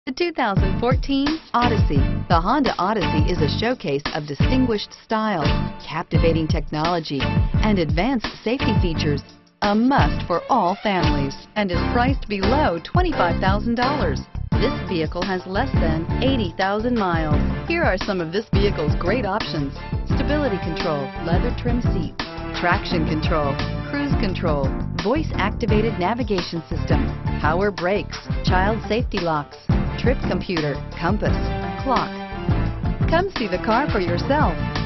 The 2014 Odyssey. The Honda Odyssey is a showcase of distinguished style, captivating technology, and advanced safety features. A must for all families and is priced below $25,000. This vehicle has less than 80,000 miles. Here are some of this vehicle's great options: stability control, leather trim seats, traction control, cruise control, voice-activated navigation system, power brakes, child safety locks, trip computer, compass, clock. Come see the car for yourself.